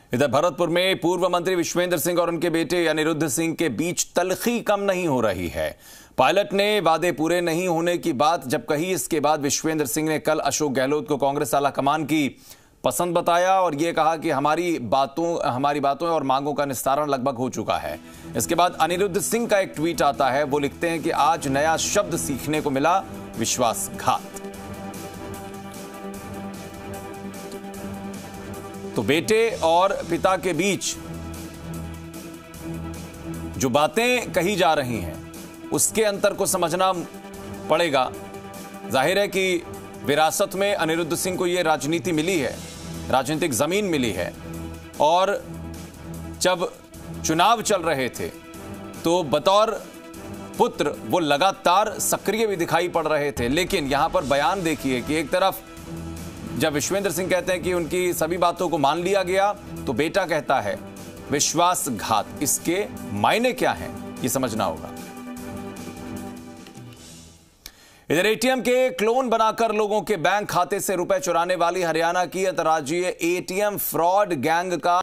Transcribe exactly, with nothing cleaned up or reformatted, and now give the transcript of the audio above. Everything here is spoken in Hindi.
इधर भरतपुर में पूर्व मंत्री विश्वेंद्र सिंह और उनके बेटे अनिरुद्ध सिंह के बीच तल्खी कम नहीं हो रही है। पायलट ने वादे पूरे नहीं होने की बात जब कही, इसके बाद विश्वेंद्र सिंह ने कल अशोक गहलोत को कांग्रेस आला कमान की पसंद बताया और यह कहा कि हमारी बातों हमारी बातों और मांगों का निस्तारण लगभग हो चुका है। इसके बाद अनिरुद्ध सिंह का एक ट्वीट आता है। वो लिखते हैं कि आज नया शब्द सीखने को मिला, विश्वासघात। तो बेटे और पिता के बीच जो बातें कही जा रही हैं उसके अंतर को समझना पड़ेगा। जाहिर है कि विरासत में अनिरुद्ध सिंह को यह राजनीति मिली है, राजनीतिक जमीन मिली है, और जब चुनाव चल रहे थे तो बतौर पुत्र वो लगातार सक्रिय भी दिखाई पड़ रहे थे। लेकिन यहां पर बयान देखिए कि एक तरफ जब विश्वेंद्र सिंह कहते हैं कि उनकी सभी बातों को मान लिया गया, तो बेटा कहता है विश्वासघात। इसके मायने क्या हैं ये समझना होगा। इधर एटीएम के क्लोन बनाकर लोगों के बैंक खाते से रुपए चुराने वाली हरियाणा की अंतर्राज्यीय एटीएम फ्रॉड गैंग का